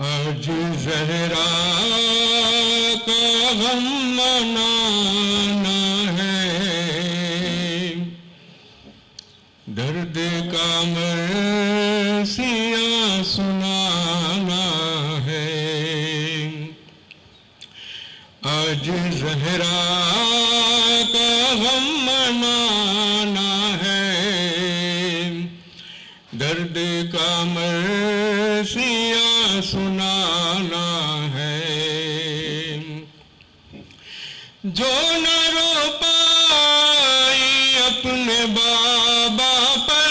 آج زہرا کا غم منانا ہے، درد کا مرثیہ سنانا ہے۔ آج زہرا کا غم منانا ہے، درد کا مرثیہ سنانا ہے۔ جو نہ رو پائی اپنے بابا پر،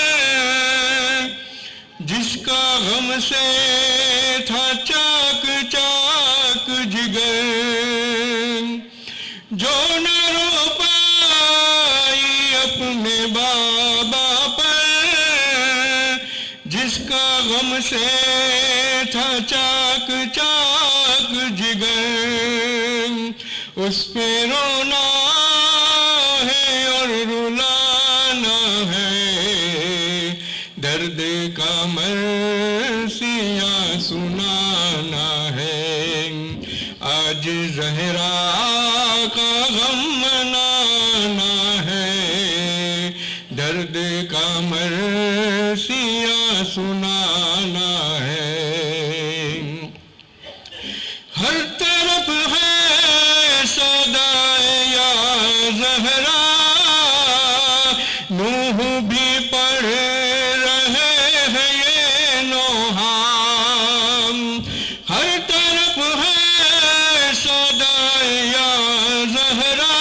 جس کا غم سے تھا چاک چاک جگر، جو نہ رو پائی اپنے بابا پر، جس کا غم سے تھا چاک چاک جگر، اس پہ رونا ہے اور رلانا ہے، درد کا مرثیہ سنانا ہے۔ آج زہرا کا غم منانا ہے، درد کا مرثیہ سنانا ہے۔ ہر طرف ہے صدائے یا زہرا، نوح بھی پڑھ رہے ہیں یہ نوحہ۔ ہر طرف ہے صدائے یا زہرا،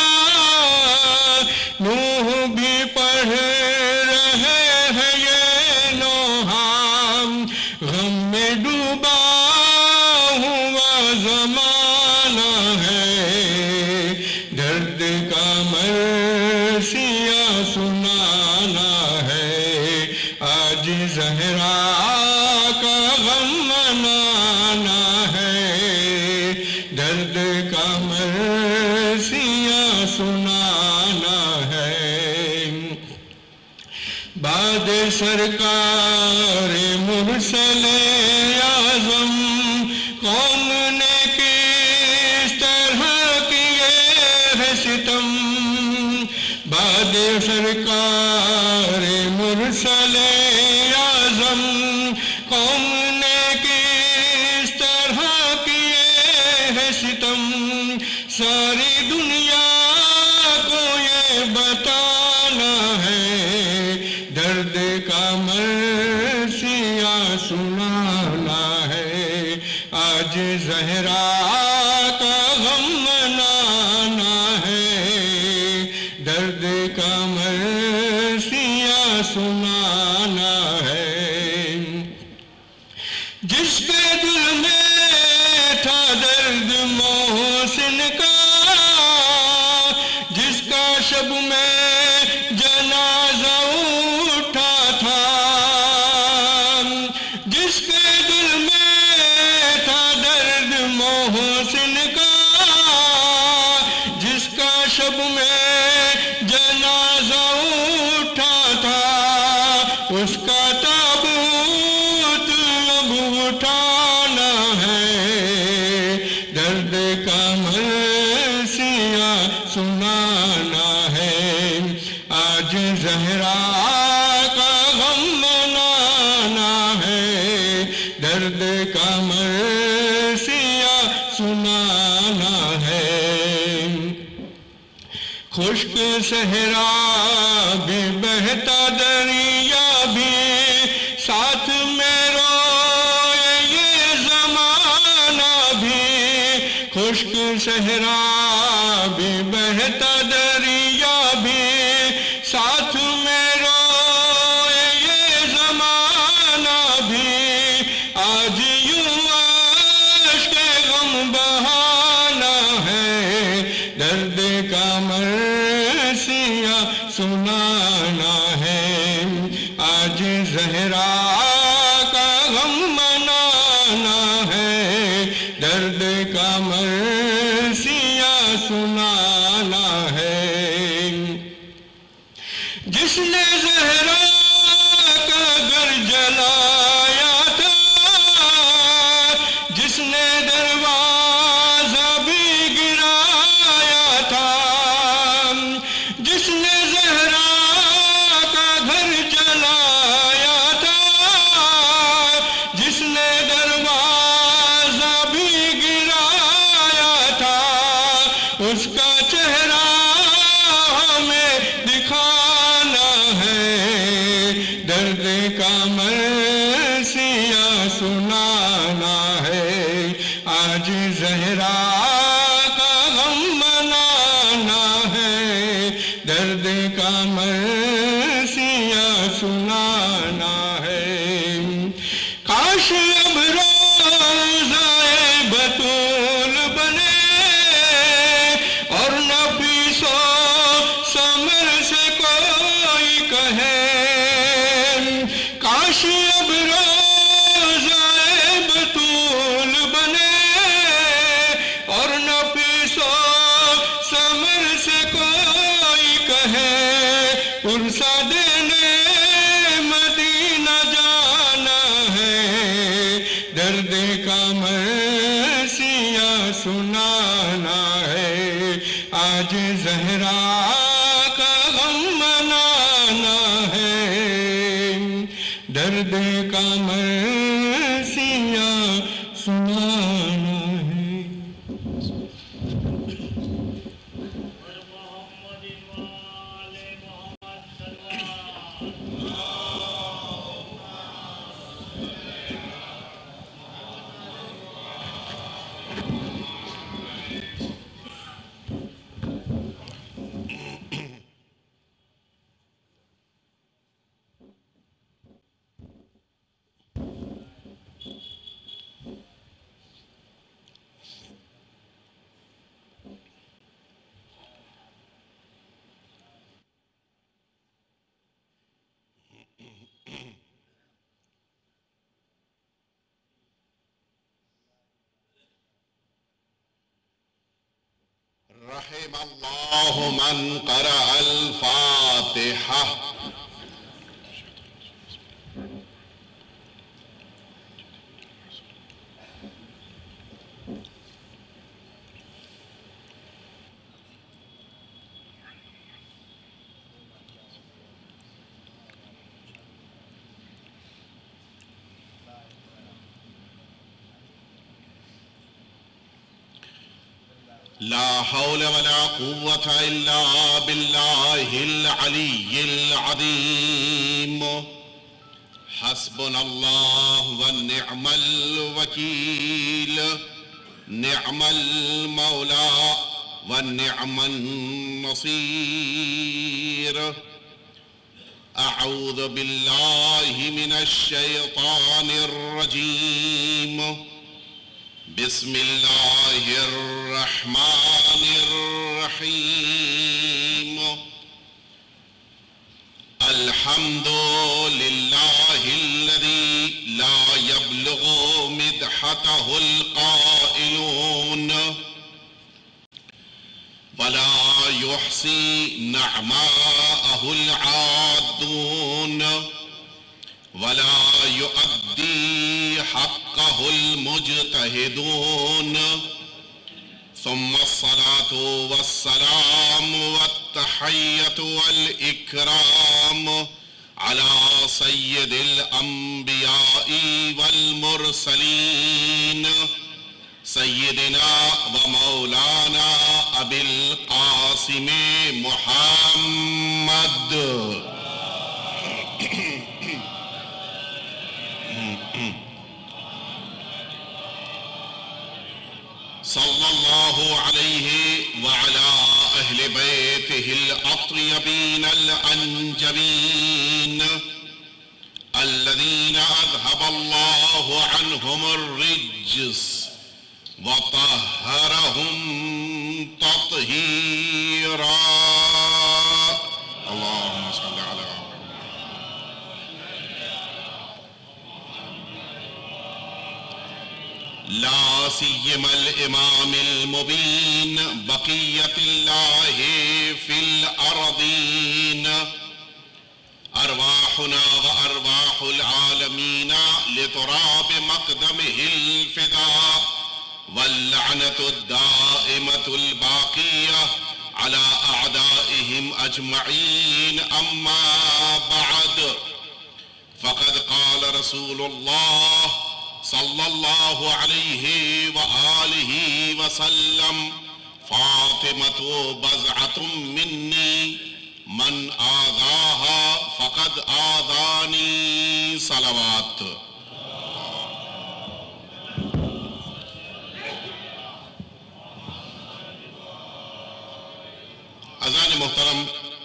نوح بھی پڑھ رہے ہیں یہ نوحہ۔ غم میں ڈوبا ہوا زمانہ ہے، درد کا مرثیہ سنانا ہے۔ آج زہرا کا غم منانا ہے، درد کا مرثیہ سنانا ہے۔ بعد سرکار مرسل اعظم، قوم نے کس طرح کیے ہے ستم۔ بعد سرکار مرسل اعظم، قوم نے کس طرح کیے ہے ستم۔ ساری دنیا کو یہ بتانا ہے، درد کا مرثیہ سنانا ہے۔ آج زہرا کا غم منانا ہے، درد کا مرثیہ سنانا ہے۔ جس کے دل میں تھا درد محسن کا، جس کا شب میں جنازہ اٹھا تھا، جس کے دل میں تھا درد محسن کا، جس کا شب میں جنازہ اٹھا تھا، اس کا تابوت اب اٹھانا ہے، درد کا مرثیہ سنانا ہے۔ آج زہرا کا غم منانا ہے، درد کا مرثیہ سنانا ہے۔ خشک صحرا بھی بہتا دریا بھی، ساتھ میں روئے یہ زمانہ بھی۔ خشک صحرا بھی بہتا دریا بھی، ساتھ میں روئے یہ زمانہ بھی۔ آج یوں اشک غم بہانا ہے، درد کا مرثیہ سنانا ہے۔ آج زہرا کا غم منانا ہے، درد کا مرثیہ سنانا ہے۔ درد کا مرثیہ سنانا ہے، آج زہرا کا غم منانا ہے، درد کا مرثیہ سنانا ہے۔ رحم اللہ من قرأ الفاتحہ۔ لا حول ولا قوة إلا بالله العلي العظيم۔ حسبنا الله ونعم الوكيل، نعم المولى ونعم النصير۔ أعوذ بالله من الشيطان الرجيم، بسم الله الرحمن الرحيم۔ الحمد لله الذي لا يبلغ مدحته القائلون، ولا يحصي نعماءه العادون، ولا يؤدي حقه المجتهدون، ثم الصلاة والسلام والتحية والإكرام على سيد الأنبياء والمرسلين، سيدنا ومولانا أبي القاسم محمد صلی اللہ علیہ وعلى أهل بيته الأطيبين الأنجبين الذين أذهب الله عنهم الرجس وطهرهم تطهيرا۔ اللهم صل على لا سيما الإمام المبين بقية الله في الأرضين، أرواحنا وأرواح العالمين لتراب مقدمه الفداء، واللعنة الدائمة الباقية على أعدائهم أجمعين، أما بعد، فقد قال رسول الله صلى الله عليه وآله وسلم: فاطمة بضعة مني، من آذاها فقد آذاني۔ صلوات۔ اذان محترم،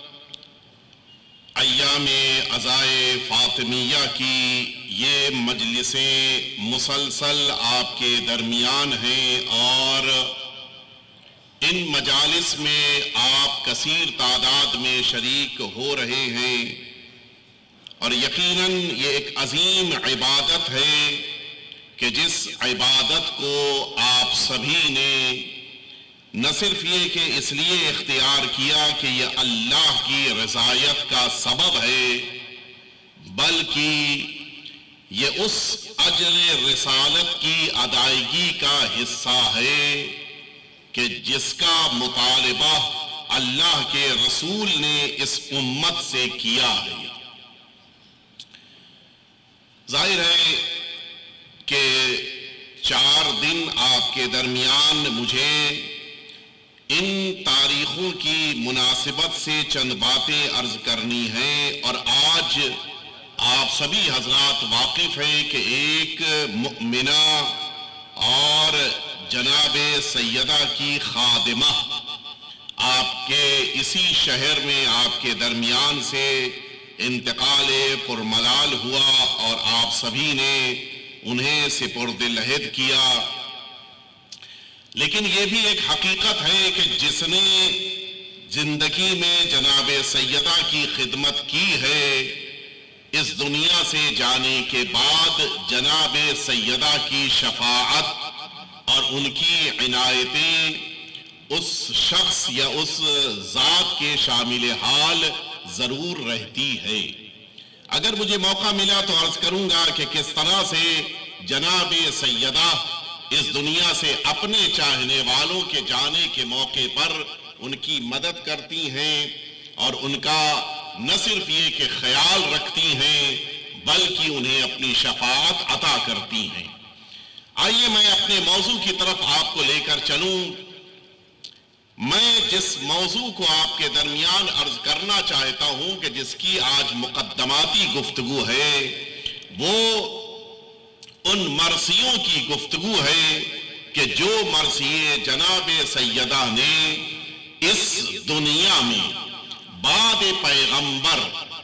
ایام عزائے فاطمیہ کی یہ مجلسیں مسلسل آپ کے درمیان ہیں، اور ان مجالس میں آپ کثیر تعداد میں شریک ہو رہے ہیں، اور یقیناً یہ ایک عظیم عبادت ہے کہ جس عبادت کو آپ سبھی نے نہ صرف یہ کہ اس لیے اختیار کیا کہ یہ اللہ کی رضایت کا سبب ہے، بلکہ یہ اس اجر رسالت کی ادائیگی کا حصہ ہے کہ جس کا مطالبہ اللہ کے رسول نے اس امت سے کیا ہے۔ ظاہر ہے کہ 4 دن آپ کے درمیان مجھے ان تاریخوں کی مناسبت سے چند باتیں عرض کرنی ہیں، اور آج آپ سبھی حضرات واقف ہیں کہ ایک مؤمنہ اور جناب سیدہ کی خادمہ آپ کے اسی شہر میں آپ کے درمیان سے انتقال پرملال ہوا، اور آپ سبھی نے انہیں سپرد لحد کیا۔ لیکن یہ بھی ایک حقیقت ہے کہ جس نے زندگی میں جناب سیدہ کی خدمت کی ہے، اس دنیا سے جانے کے بعد جناب سیدہ کی شفاعت اور ان کی عنایتیں اس شخص یا اس ذات کے شامل حال ضرور رہتی ہے۔ اگر مجھے موقع ملا تو عرض کروں گا کہ کس طرح سے جناب سیدہ اس دنیا سے اپنے چاہنے والوں کے جانے کے موقع پر ان کی مدد کرتی ہیں، اور ان کا نہ صرف یہ کہ خیال رکھتی ہیں بلکہ انہیں اپنی شفاعت عطا کرتی ہیں۔ آئیے میں اپنے موضوع کی طرف آپ کو لے کر چلوں۔ میں جس موضوع کو آپ کے درمیان عرض کرنا چاہتا ہوں کہ جس کی آج مقدماتی گفتگو ہے، وہ ان مرثیوں کی گفتگو ہے کہ جو مرثیے جناب سیدہ نے اس دنیا میں بعد پیغمبر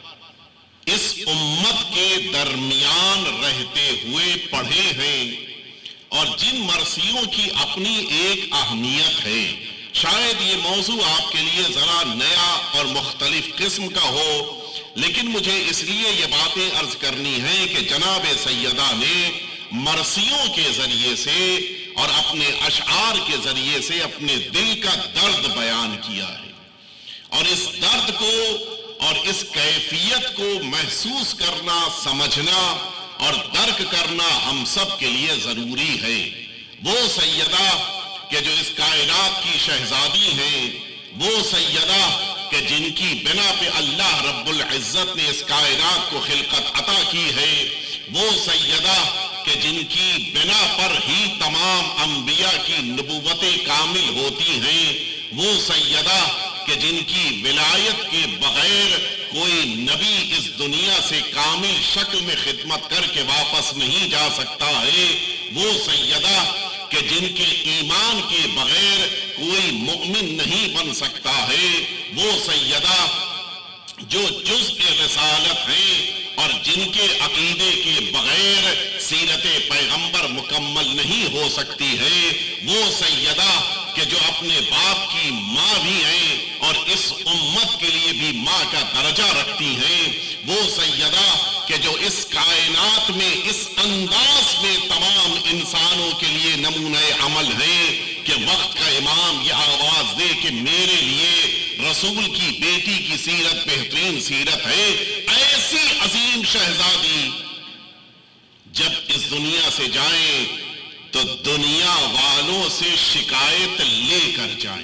اس امت کے درمیان رہتے ہوئے پڑھے ہیں، اور جن مرثیوں کی اپنی ایک اہمیت ہے۔ شاید یہ موضوع آپ کے لیے ذرا نیا اور مختلف قسم کا ہو، لیکن مجھے اس لیے یہ باتیں عرض کرنی ہیں کہ جناب سیدہ نے مرثیوں کے ذریعے سے اور اپنے اشعار کے ذریعے سے اپنے دل کا درد بیان کیا ہے، اور اس درد کو اور اس کیفیت کو محسوس کرنا، سمجھنا اور درک کرنا ہم سب کے لیے ضروری ہے۔ وہ سیدہ کہ جو اس کائنات کی شہزادی ہیں، وہ سیدہ کہ جن کی بنا پہ اللہ رب العزت نے اس کائنات کو خلقت عطا کی ہے، وہ سیدہ کہ جن کی بنا پر ہی تمام انبیاء کی نبوتیں کامل ہوتی ہیں، وہ سیدہ کہ جن کی ولایت کے بغیر کوئی نبی اس دنیا سے کامل شکل میں خدمت کر کے واپس نہیں جا سکتا ہے، وہ سیدہ کہ جن کے ایمان کے بغیر کوئی مؤمن نہیں بن سکتا ہے، وہ سیدہ جو جزء رسالت ہیں اور جن کے عقیدے کے بغیر سیرت پیغمبر مکمل نہیں ہو سکتی ہے، وہ سیدہ کہ جو اپنے باپ کی ماں بھی ہیں اور اس امت کے لیے بھی ماں کا درجہ رکھتی ہیں، وہ سیدہ کہ جو اس کائنات میں اس انداز میں تمام انسانوں کے لیے نمونہ عمل ہیں کہ وقت کا امام یہ آواز دے کہ میرے لیے رسول کی بیٹی کی سیرت بہترین سیرت ہے، ایسی عظیم شہزادی جب اس دنیا سے جائیں تو دنیا والوں سے شکایت لے کر جائیں۔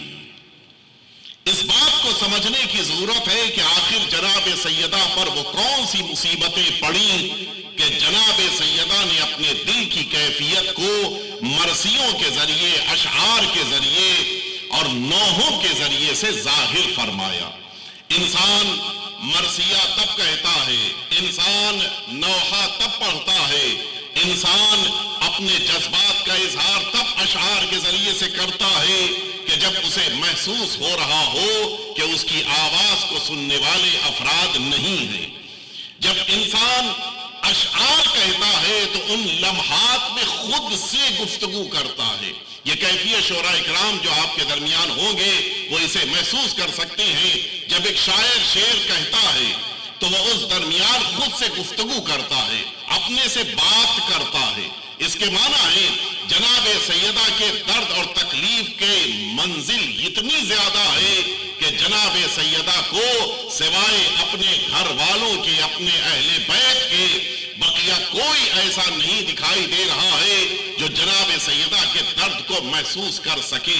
اس بات کو سمجھنے کی ضرورت ہے کہ آخر جناب سیدہ پر وہ کون سی مصیبتیں پڑیں کہ جناب سیدہ نے اپنے دل کی کیفیت کو مرثیوں کے ذریعے، اشعار کے ذریعے اور نوحوں کے ذریعے سے ظاہر فرمایا۔ انسان مرثیہ تب کہتا ہے، انسان نوحہ تب پڑھتا ہے، انسان اپنے جذبات کا اظہار تب اشعار کے ذریعے سے کرتا ہے کہ جب اسے محسوس ہو رہا ہو کہ اس کی آواز کو سننے والے افراد نہیں ہیں۔ جب انسان اشعار کہتا ہے تو ان لمحات میں خود سے گفتگو کرتا ہے۔ یہ کیفیت شعراء اکرام جو آپ کے درمیان ہوں گے وہ اسے محسوس کر سکتے ہیں۔ جب ایک شاعر شعر کہتا ہے تو وہ اس درمیان خود سے گفتگو کرتا ہے، اپنے سے بات کرتا ہے۔ اس کے معنی ہے جناب سیدہ کے درد اور تکلیف کے منزل اتنی زیادہ ہے کہ جناب سیدہ کو سوائے اپنے گھر والوں کے، اپنے اہل بیت کے، بقیہ کوئی ایسا نہیں دکھائی دے رہا ہے جو جناب سیدہ کے درد کو محسوس کر سکے۔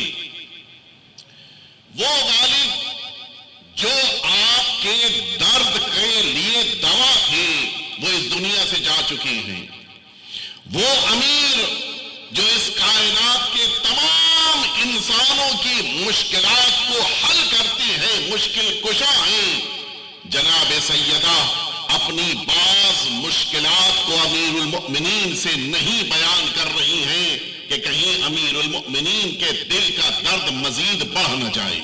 وہ والد جو آپ کے درد کے لیے دوا تھے وہ اس دنیا سے جا چکے ہیں۔ وہ امیر جو اس کائنات کے تمام انسانوں کی مشکلات کو حل کرتے ہیں، مشکل کشا ہیں، جناب سیدہ اپنی بعض مشکلات کو امیر المؤمنین سے نہیں بیان کر رہی ہیں کہ کہیں امیر المؤمنین کے دل کا درد مزید بڑھ نہ جائے۔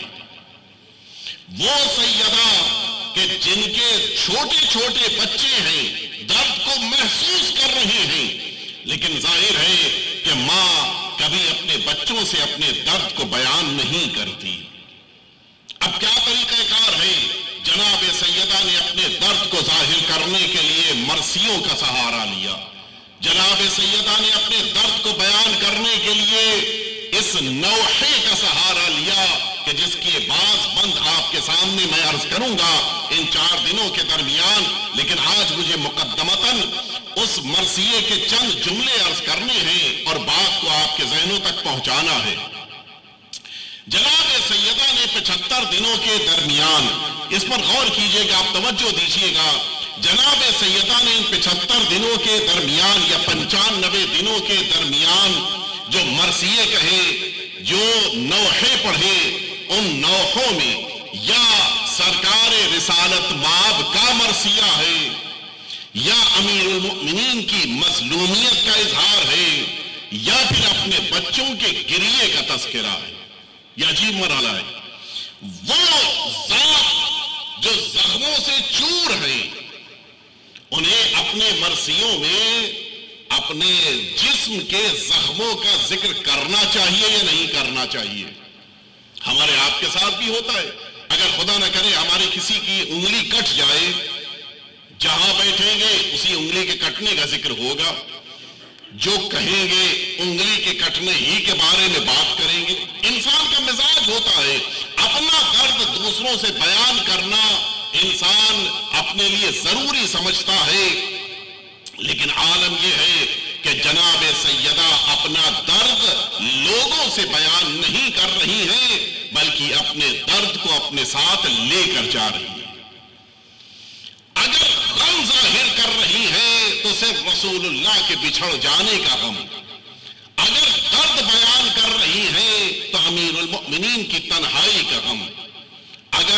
وہ سیدہ کہ جن کے چھوٹے چھوٹے بچے ہیں درد کو محسوس کر رہے ہیں، لیکن ظاہر ہے کہ ماں کبھی اپنے بچوں سے اپنے درد کو بیان نہیں کرتی۔ اب کیا طریقہ کار ہے؟ جناب سیدہ نے اپنے درد کو ظاہر کرنے کے لیے مرثیوں کا سہارا لیا۔ جناب سیدہ نے اپنے درد کو بیان کرنے کے لیے اس نوحے کا سہارا لیا کہ جس کے بعض بند آپ کے سامنے میں عرض کروں گا ان 4 دنوں کے درمیان، لیکن آج مجھے مقدمتاً اس مرثیے کے چند جملے عرض کرنے ہیں اور بات کو آپ کے ذہنوں تک پہنچانا ہے۔ جناب سیدہ نے 75 دنوں کے درمیان، اس پر غور کیجئے گا، آپ توجہ دیجئے گا، جناب سیدہ نے ان 75 دنوں کے درمیان یا 95 دنوں کے درمیان جو مرثیے کہے، جو نوحے پڑھے، ان نوحوں میں یا سرکار رسالت مآب کا مرثیہ ہے، یا امیر المؤمنین کی مظلومیت کا اظہار ہے، یا پھر اپنے بچوں کے گریے کا تذکرہ ہے۔ یہ عجیب مرحلہ ہے۔ وہ ذات جو زخموں سے چور ہیں، انہیں اپنے مرثیوں میں اپنے جسم کے زخموں کا ذکر کرنا چاہیے یا نہیں کرنا چاہیے؟ ہمارے آپ کے ساتھ بھی ہوتا ہے، اگر خدا نہ کرے ہماری کسی کی انگلی کٹ جائے، جہاں بیٹھیں گے اسی انگلی کے کٹنے کا ذکر ہوگا، جو کہیں گے انگلی کے کٹنے ہی کے بارے میں بات کریں گے۔ انسان کا مزاج ہوتا ہے، اپنا درد دوسروں سے بیان کرنا انسان اپنے لیے ضروری سمجھتا ہے، لیکن عالم یہ ہے کہ جناب سیدہ اپنا درد لوگوں سے بیان نہیں کر رہی ہیں بلکہ اپنے درد کو اپنے ساتھ لے کر جا رہی ہیں۔ اگر غم ظاہر کر رہی ہے تو صرف رسول اللہ کے بچھڑ جانے کا غم، اگر درد بیان کر رہی ہے تو امیر المؤمنین کی تنہائی کا غم، اگر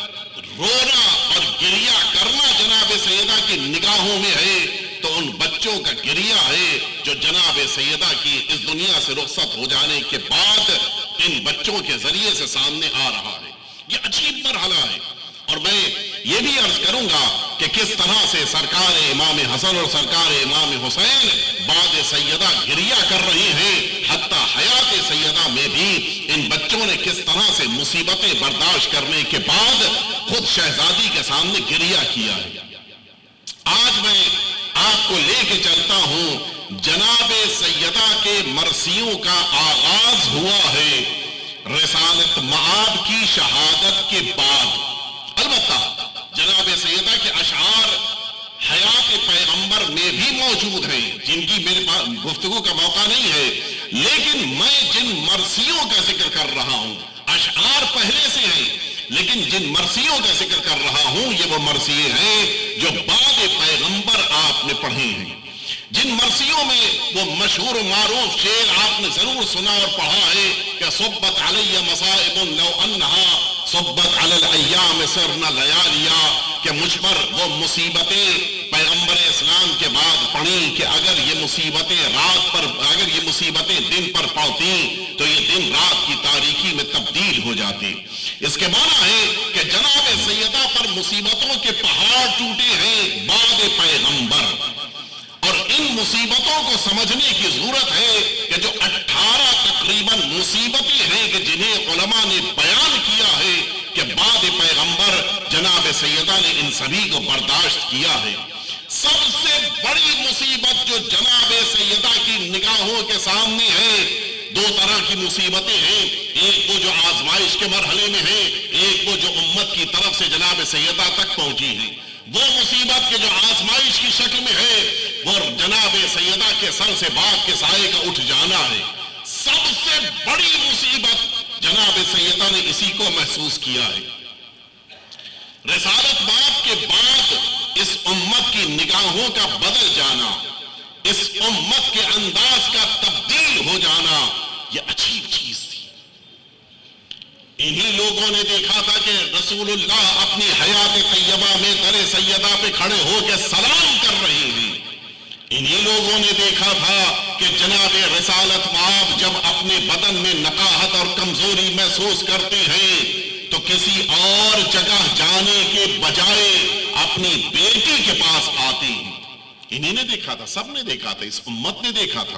رونا اور گریہ کرنا جناب سیدہ کی نگاہوں میں ہے تو ان بچوں کا گریہ ہے جو جناب سیدہ کی اس دنیا سے رخصت ہو جانے کے بعد ان بچوں کے ذریعے سے سامنے آ رہا ہے۔ یہ عجیب مرحلہ ہے، اور میں یہ بھی عرض کروں گا کہ کس طرح سے سرکار امام حسن اور سرکار امام حسین بعد سیدہ گریہ کر رہے ہیں، حتی حیات سیدہ میں بھی ان بچوں نے کس طرح سے مصیبتیں برداشت کرنے کے بعد خود شہزادی کے سامنے گریہ کیا ہے۔ آج میں آپ کو لے کے چلتا ہوں، جناب سیدہ کے مرثیوں کا آغاز ہوا ہے رسالت مآب کی شہادت کے بعد۔ البتہ جناب سیدہ کے اشعار حیات پیغمبر میں بھی موجود ہیں، جن کی میرے پاس گفتگو کا موقع نہیں ہے، لیکن میں جن مرثیوں کا ذکر کر رہا ہوں، اشعار پہلے سے ہیں، لیکن جن مرثیوں کا ذکر کر رہا ہوں یہ وہ مرثیے ہیں جو بعد پیغمبر آپ نے پڑھے ہیں۔ جن مرثیوں میں وہ مشہور و معروف شعر آپ نے ضرور سنا اور پڑھا ہے کہ صبت علی مصائب لو انہا صبت علی الایام سرنا لیالیا، کہ مجھ پر وہ مصیبتیں پیغمبر اسلام کے بعد پڑھیں کہ اگر یہ مصیبتیں اگر یہ مصیبتیں دن پر پڑتی تو یہ دن رات کی تاریکی میں تبدیل ہو جاتے۔ اس کے معنی ہے کہ جناب سیدہ پر مصیبتوں کے پہاڑ ٹوٹے ہیں بعد پیغمبر، اور ان مصیبتوں کو سمجھنے کی ضرورت ہے کہ جو 18 تقریباً مصیبتیں ہیں کہ جنہیں علماء نے بیان کیا ہے کہ بعد پیغمبر جناب سیدہ نے ان سبھی کو برداشت کیا ہے۔ سب سے بڑی مصیبت جو جناب سیدہ کی نگاہوں کے سامنے ہے، 2 طرح کی مصیبتیں ہیں، ایک وہ جو آزمائش کے مرحلے میں ہے، ایک وہ جو امت کی طرف سے جناب سیدہ تک پہنچی ہے۔ وہ مصیبت کے جو آزمائش کی شکل میں ہے وہ جناب سیدہ کے سر سے باغ کے سائے کا اٹھ جانا ہے۔ سب سے بڑی مصیبت جناب سیدہ نے اسی کو محسوس کیا ہے۔ رسالت باب کے بعد اس امت کی نگاہوں کا بدل جانا، اس امت کے انداز کا تبدیل ہو جانا، یہ عجیب چیز تھی۔ انہی لوگوں نے دیکھا تھا کہ رسول اللہ اپنی حیات طیبہ میں در سیدہ پہ کھڑے ہو کے سلام کر رہے ہیں۔ انہی لوگوں نے دیکھا تھا کہ جناب رسالت باب جب اپنے بدن میں نقاہت اور کمزوری محسوس کرتے ہیں تو کسی اور جگہ جانے کے بجائے اپنی بیٹی کے پاس آتے ہیں۔ انہی نے دیکھا تھا، سب نے دیکھا تھا، اس امت نے دیکھا تھا۔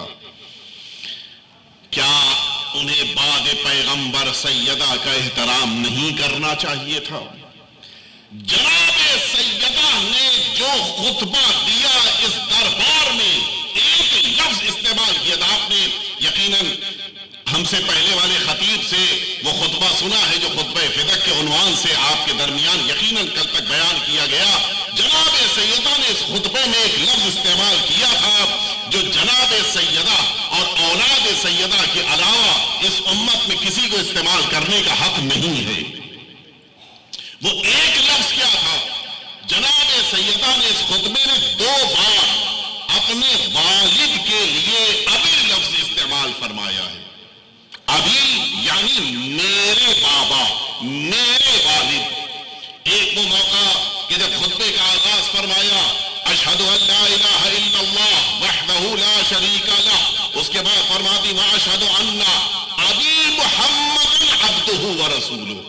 کیا انہیں بعد پیغمبر سیدہ کا احترام نہیں کرنا چاہیے تھا؟ جناب سیدہ نے جو خطبہ دیا اس دربار میں، ایک لفظ استعمال کیا تھا۔ آپ نے یقیناً ہم سے پہلے والے خطیب سے وہ خطبہ سنا ہے جو خطبہ فدق کے عنوان سے آپ کے درمیان یقیناً کل تک بیان کیا گیا۔ جناب سیدہ نے اس خطبے میں ایک لفظ استعمال کیا تھا جو جناب سیدہ اور اولاد سیدہ کے علاوہ اس امت میں کسی کو استعمال کرنے کا حق نہیں ہے۔ وہ ایک لفظ کیا تھا؟ جناب سیدہ نے اس خطبے میں 2 بار اپنے والد کے لیے ابی لفظ استعمال فرمایا ہے۔ ابی یعنی میرے بابا، میرے والد۔ ایک وہ موقع کہ جب خطبے کا آغاز فرمایا اشہد ان لا الہ الا اللہ وحدہ لا شریک لہ، اس کے بعد فرماتی واشہد ان ابی محمد عبدہ ورسولہ۔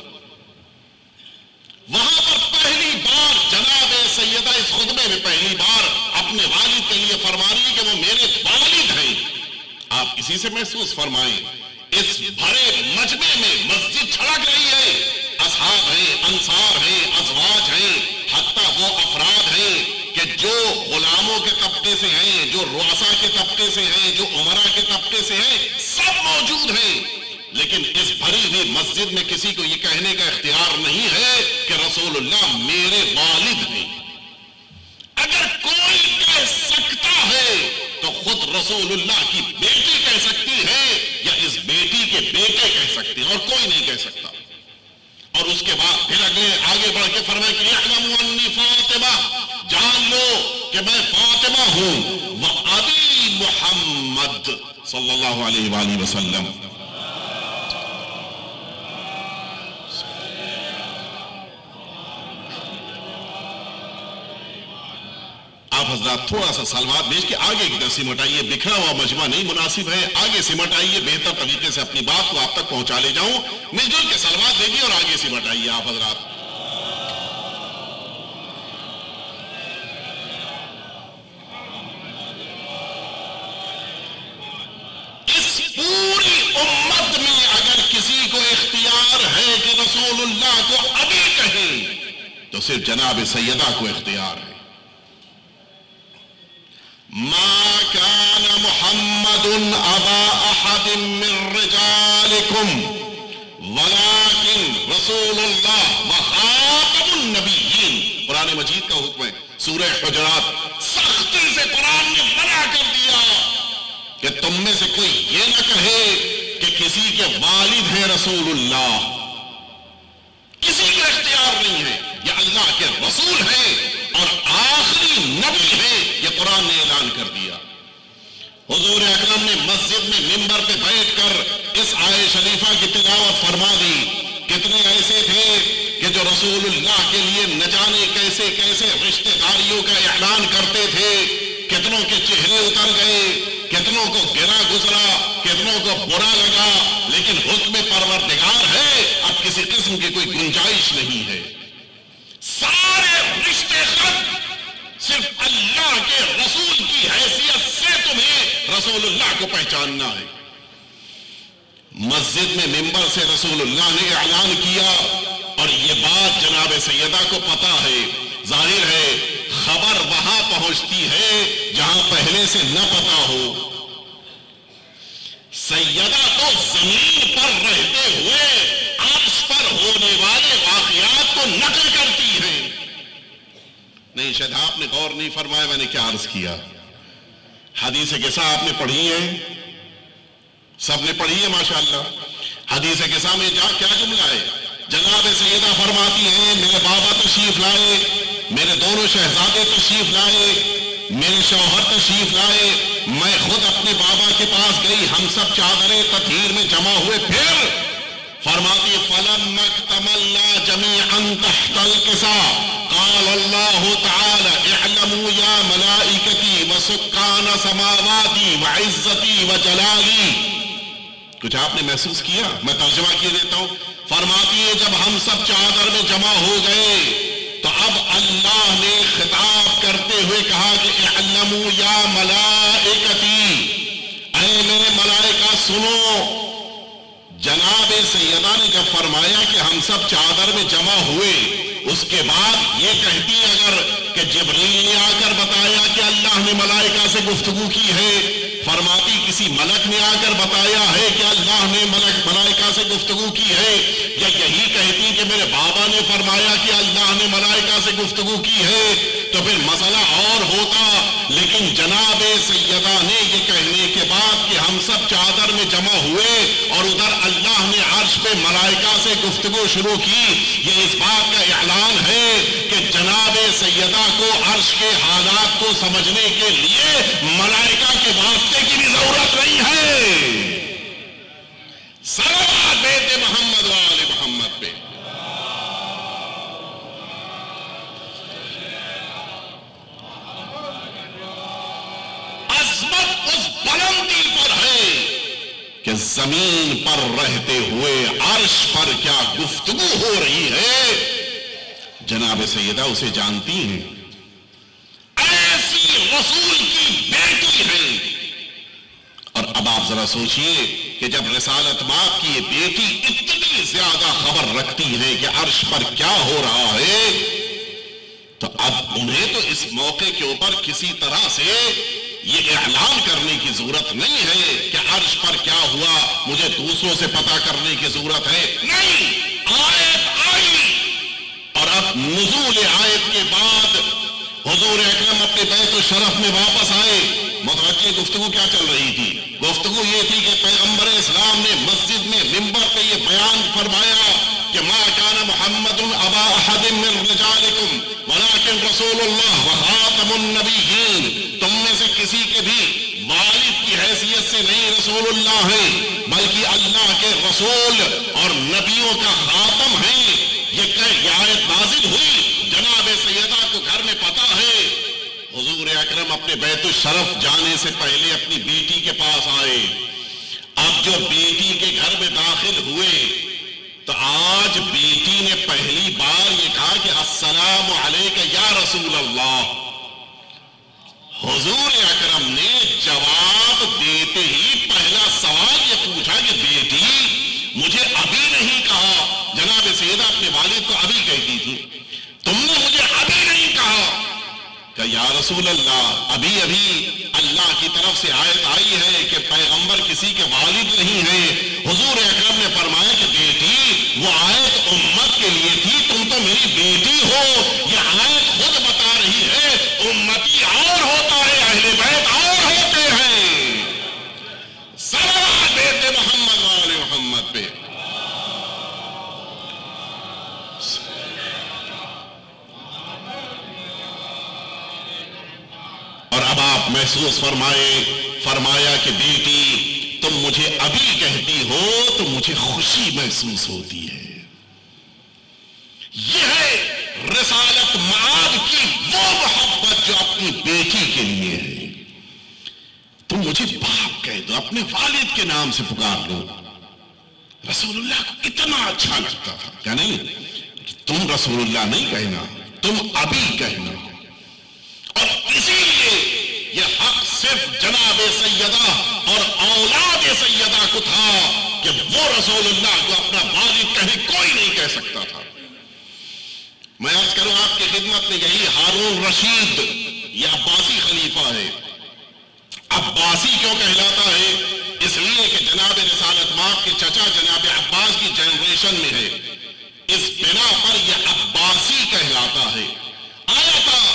وہاں پر پہلی بار جناب سیدہ اس خطبے میں پہلی بار اپنے والد کے لیے فرما رہی کہ وہ میرے والد ہیں۔ آپ اسی سے محسوس فرمائیں، اس بڑے مجمع میں مسجد چھڑک رہی ہے، اصحاب ہیں، انصار ہیں، ازواج ہیں، حتیٰ وہ افراد ہیں کہ جو غلاموں کے طبقے سے ہیں، جو رؤساء کے طبقے سے ہیں، جو امراء کے طبقے سے ہیں، سب موجود ہیں۔ لیکن اس بھری ہوئی مسجد میں کسی کو یہ کہنے کا اختیار نہیں ہے کہ رسول اللہ میرے والد ہیں۔ اگر کوئی کہہ سکتا ہے تو خود رسول اللہ کی بیٹی کہہ سکتی ہے یا اس بیٹی کے بیٹے کہہ سکتے ہیں، اور کوئی نہیں کہہ سکتا۔ اور اس کے بعد پھر آگے بڑھ کے فرمایا کہ اعلموا انی فاطمہ، جان لو کہ میں فاطمہ ہوں، وابی محمد صلی اللہ علیہ وآلہ وسلم۔ آپ حضرات تھوڑا سا سلوات بھیج کے آگے کی طرف سمٹ آئیے، بکھرا ہوا مجمع نہیں مناسب ہے، آگے سمٹ آئیے، بہتر طریقے سے اپنی بات کو آپ تک پہنچا لے جاؤں۔ مل جل کے سلوات بھیجیے اور آگے سمٹ آئیے آپ حضرات۔ اس پوری امت میں اگر کسی کو اختیار ہے کہ رسول اللہ کو ابھی کہیں تو صرف جناب سیدہ کو اختیار ہے۔ ما كان محمد ابا احد من رجالكم ولكن رسول اللہ وخاتم النبیین۔ قرآن مجید کا حکم ہے، سورہ حجرات۔ سختی سے قرآن نے منع کر دیا کہ تم میں سے کوئی یہ نہ کہے کہ کسی کے والد ہیں رسول اللہ۔ کسی کو اختیار نہیں ہے، یہ اللہ کے رسول ہیں اور آخری نبی ہے، یہ قرآن نے اعلان کر دیا۔ حضور اکرم نے مسجد میں منبر پہ بیٹھ کر اس آیے شریفہ کی تلاوت فرما دی۔ کتنے ایسے تھے کہ جو رسول اللہ کے لیے نہ جانے کیسے کیسے رشتہ داریوں کا اعلان کرتے تھے، کتنوں کے چہرے اتر گئے، کتنوں کو گرا گزرا، کتنوں کو برا لگا، لیکن حکم پروردگار ہے، اب کسی قسم کی کوئی گنجائش نہیں ہے۔ سارے رشتے ختم، صرف اللہ کے رسول کی حیثیت سے تمہیں رسول اللہ کو پہچاننا ہے۔ مسجد میں منبر سے رسول اللہ نے اعلان کیا اور یہ بات جناب سیدہ کو پتا ہے۔ ظاہر ہے خبر وہاں پہنچتی ہے جہاں پہلے سے نہ پتا ہو۔ سیدہ تو زمین پر رہتے ہوئے عرش پر ہونے والے واقعات کو نقل کرتی ہیں۔ نہیں، شاید آپ نے غور نہیں فرمایا میں نے کیا عرض کیا۔ حدیث قصہ آپ نے پڑھی ہے؟ سب نے پڑھی ہے ماشاءاللہ. حدیث قصہ میں کیا جملہ ہے؟ جناب سیدہ فرماتی ہیں میرے بابا تشریف لائے، میرے دونوں شہزادے تشریف لائے، میرے شوہر تشریف لائے، میں خود اپنے بابا کے پاس گئی، ہم سب چادریں تطہیر میں جمع ہوئے. پھر فرماتی فَلَمَّا اكْتَمَلْنَا جَمِيعًا تَحْتَ الْقِصَى قال اللہ تعالی اعلموا یا ملائکتی وسکان سماواتی وعزتی وجلالی. کچھ آپ نے محسوس کیا؟ میں ترجمہ کیے دیتا ہوں. فرماتی ہے جب ہم سب چادر میں جمع ہو گئے تو اب اللہ نے خطاب کرتے ہوئے کہا کہ اعلموا یا ملائکتی، اے میرے ملائکہ سنو. جناب سیدہ نے جب فرمایا کہ ہم سب چادر میں جمع ہوئے، اس کے بعد یہ کہتی اگر کہ جبریل نے آ کر بتایا کہ اللہ نے ملائکہ سے گفتگو کی ہے، فرماتی کسی ملک نے آ کر بتایا ہے کہ اللہ نے ملائکہ سے گفتگو کی ہے، یا یہی کہتی کہ میرے بابا نے فرمایا کہ اللہ نے ملائکہ سے گفتگو کی ہے، تو پھر مسئلہ اور ہوتا. لیکن جناب سیدہ نے یہ کہنے کے بعد کہ ہم سب چادر میں جمع ہوئے اور ادھر اللہ نے عرش پہ ملائکہ سے گفتگو شروع کی، یہ اس بات کا اعلان ہے کہ جناب سیدہ کو عرش کے حالات کو سمجھنے کے لیے ملائکہ کے واسطے کی بھی ضرورت نہیں ہے. صلوات بیت محمد و آل محمد پہ. عظمت اس بلندی پر ہے کہ زمین پر رہتے ہوئے عرش پر کیا گفتگو ہو رہی ہے. جناب سیدہ اسے جانتی ہیں، ایسی رسول کی بیٹی ہے. اور اب آپ ذرا سوچئے کہ جب رسالت ماں کی یہ بیٹی اتنی زیادہ خبر رکھتی ہے کہ عرش پر کیا ہو رہا ہے، تو اب انہیں تو اس موقع کے اوپر کسی طرح سے یہ اعلان کرنے کی ضرورت نہیں ہے کہ عرش پر کیا ہوا مجھے دوسروں سے پتہ کرنے کی ضرورت ہے. نہیں، آیت آئی اور اب نزول آیت کے بعد حضور اکرم اپنے بیت الشرف میں واپس آئے. متوجہ گفتگو کیا چل رہی تھی؟ گفتگو یہ تھی کہ پیغمبر اسلام نے مسجد میں منبر پہ یہ بیان فرمایا کہ ما کان محمد ابا احد من رجالکم ولکن رسول اللہ وخاتم النبیین. تم میں سے کسی کے بھی والد کی حیثیت سے نہیں رسول اللہ ہے، بلکہ اللہ کے رسول اور نبیوں کا خاتم ہے. یہ آیت نازل ہوئی، جناب سیدہ کو گھر میں پتہ ہے. حضور اکرم اپنے بیت الشرف جانے سے پہلے اپنی بیٹی کے پاس آئے. اب جو بیٹی کے گھر میں داخل ہوئے تو آج بیٹی نے پہلی بار یہ کہا کہ السلام علیک یا رسول اللہ. حضور اکرم نے جواب دیتے ہی پہلا سوال یہ پوچھا کہ بیٹی مجھے ابھی نہیں کہا. جناب سیدہ اپنے والد کو ابھی کہتی تھی، تم نے مجھے ابھی نہیں کہا. کہ یا رسول اللہ ابھی اللہ کی طرف سے آیت آئی ہے کہ پیغمبر کسی کے والد نہیں ہے. حضور اکرم نے فرمایا کہ بیٹی وہ آیت امت کے لیے تھی، تم تو میری بیٹی ہو. یہ آیت خود بتا رہی ہے امتی اور ہوتا ہے، اہل بیت اور ہوتے ہیں. صلوات بیت محمد و آل محمد پہ. اور اب آپ محسوس فرمایا کہ بیٹی تم مجھے ابھی کہتی ہو تو مجھے خوشی محسوس ہوتی ہے. یہ ہے رسالت معاد کی وہ محبت جو اپنی بیٹی کے لیے ہے. تم مجھے باپ کہہ دو، اپنے والد کے نام سے پکار لو. رسول اللہ کو اتنا اچھا لگتا تھا کیا نہیں؟ تم رسول اللہ نہیں کہنا، تم ابھی کہنا. اور اسی لیے یہ حق صرف جناب سیدہ اور اولاد سیدہ کو تھا کہ وہ رسول اللہ کو اپنا والد کہیں کوئی نہیں کہہ سکتا تھا. میں عرض کروں آپ کی خدمت میں، یہی ہارون رشید یہ عباسی خلیفہ ہے. عباسی کیوں کہلاتا ہے؟ اس لیے کہ جناب رسالت مآب کے چچا جناب عباس کی جنریشن میں ہے، اس بنا پر یہ عباسی کہلاتا ہے. آیا تھا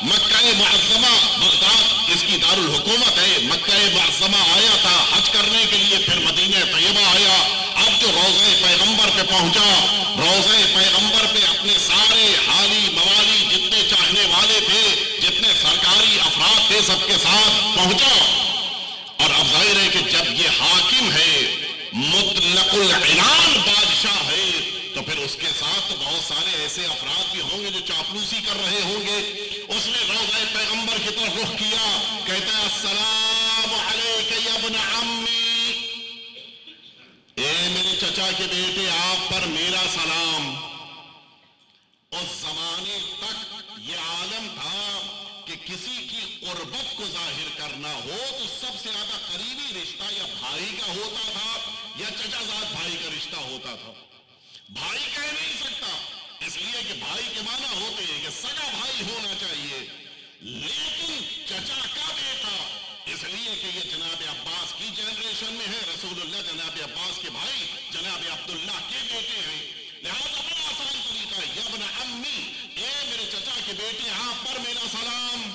مکہ معظمہ بغداد اس کی دارالحکومت ہے، مکہ معظمہ آیا تھا حج کرنے کے لیے، پھر مدینہ طیبہ آیا، اب جو روضہ پیغمبر پہ پہنچا، روضہ پیغمبر پہ اپنے سارے حالی موالی جتنے چاہنے والے تھے، جتنے سرکاری افراد تھے، سب کے ساتھ پہنچا۔ اور اب ظاہر ہے کہ جب یہ حاکم ہے، مطلق العنان بادشاہ ہے، تو پھر اس کے ساتھ تو بہت سارے ایسے افراد بھی ہوں گے جو چاپلوسی کر رہے ہوں گے۔ اس نے روضہ پیغمبر کی طرف رخ کیا، کہتا ہے السلام علیک یا ابن عمی، اے میرے چچا کے بیٹے آپ پر میرا سلام۔ اس زمانے تک یہ عالم تھا کہ کسی کی قربت کو ظاہر کرنا ہو تو سب سے زیادہ قریبی رشتہ یا بھائی کا ہوتا تھا یا چچا زاد بھائی کا رشتہ ہوتا تھا۔ بھائی کہہ نہیں سکتا، اس لیے کہ بھائی کے معنی ہوتے ہیں کہ سگا بھائی ہونا چاہیے، لیکن چچا کا بیٹا، اس لیے کہ یہ جناب عباس کی جنریشن میں ہے، رسول اللہ جناب عباس کے بھائی جناب عبداللہ کے بیٹے ہیں، لہذا بڑا آسان طریقہ ہے، یا ابن عمی، اے میرے چچا کے بیٹے آپ پر میرا سلام۔